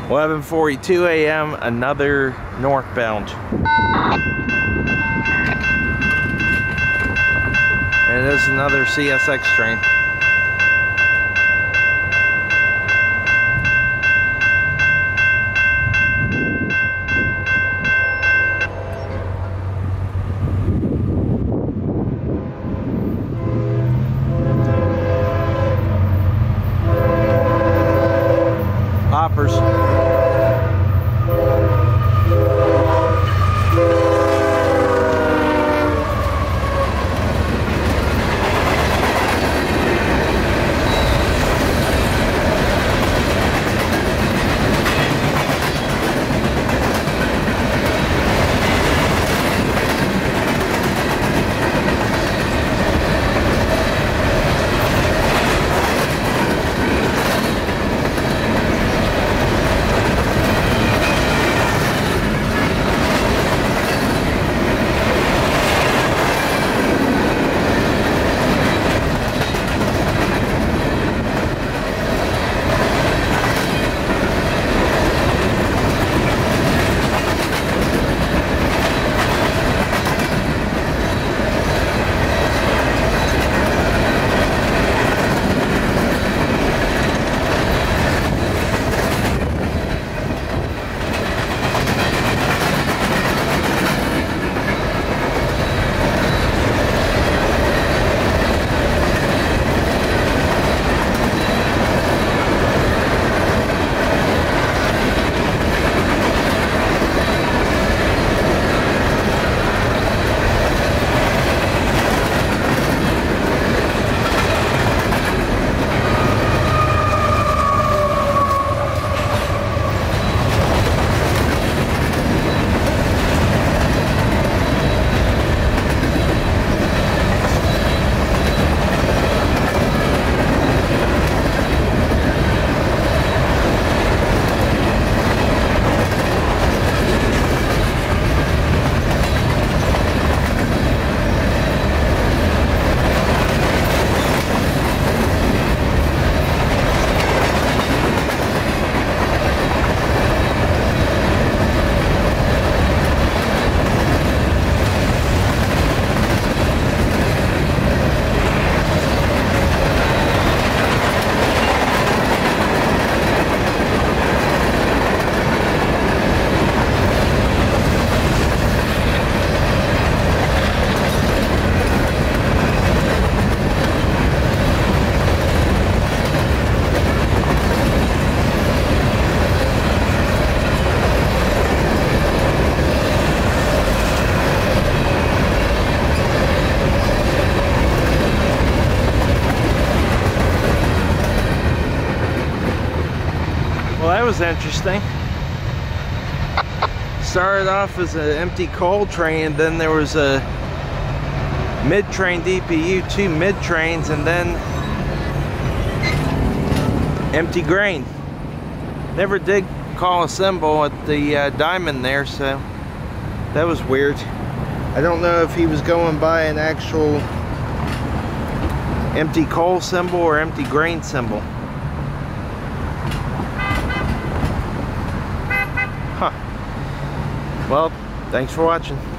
11:42 a.m. another northbound. And it is another CSX train. Hoppers. Well, that was interesting. Started off as an empty coal train, and then there was a mid-train DPU, 2 mid-trains, and then empty grain. Never did call a symbol at the diamond there, so that was weird. I don't know if he was going by an actual empty coal symbol or empty grain symbol. Huh. Well, thanks for watching.